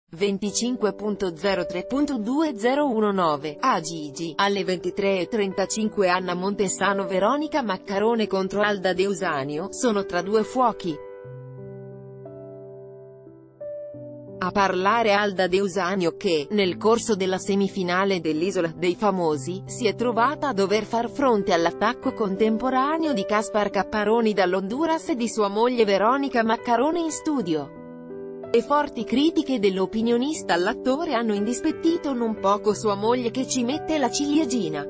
25.03.2019, a Gigi, alle 23:35 Anna Montesano Veronica Maccarone contro Alda De Usanio, sono tra due fuochi. A parlare Alda De Usanio che, nel corso della semifinale dell'Isola dei Famosi, si è trovata a dover far fronte all'attacco contemporaneo di Caspar Capparoni dall'Honduras e di sua moglie Veronica Maccarone in studio. Le forti critiche dell'opinionista all'attore hanno indispettito non poco sua moglie che ci mette la ciliegina.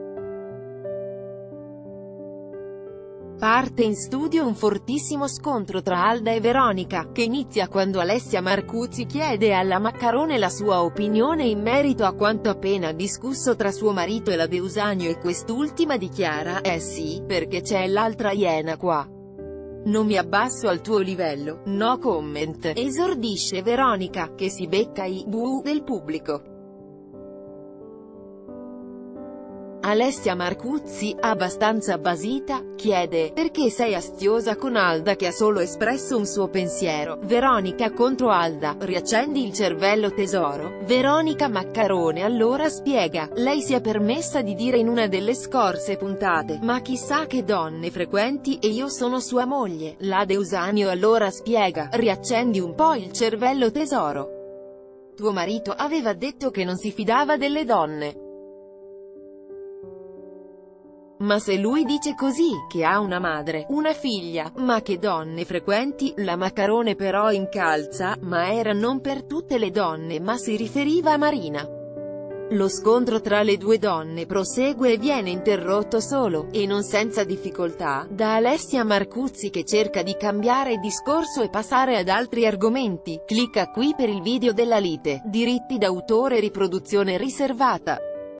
Parte in studio un fortissimo scontro tra Alda e Veronica, che inizia quando Alessia Marcuzzi chiede alla Maccarone la sua opinione in merito a quanto appena discusso tra suo marito e la De Usanio e quest'ultima dichiara: sì, perché c'è l'altra iena qua. Non mi abbasso al tuo livello, no comment, esordisce Veronica, che si becca i buh del pubblico. Alessia Marcuzzi, abbastanza basita, chiede: perché sei astiosa con Alda che ha solo espresso un suo pensiero? Veronica contro Alda: riaccendi il cervello tesoro? Veronica Maccarone allora spiega: lei si è permessa di dire in una delle scorse puntate: ma chissà che donne frequenti, e io sono sua moglie. La De Usanio allora spiega: riaccendi un po' il cervello tesoro. Tuo marito aveva detto che non si fidava delle donne. Ma se lui dice così, che ha una madre, una figlia, ma che donne frequenti, la Maccarone però incalza: ma era non per tutte le donne, ma si riferiva a Marina. Lo scontro tra le due donne prosegue e viene interrotto solo, e non senza difficoltà, da Alessia Marcuzzi che cerca di cambiare discorso e passare ad altri argomenti. Clicca qui per il video della lite, diritti d'autore, riproduzione riservata.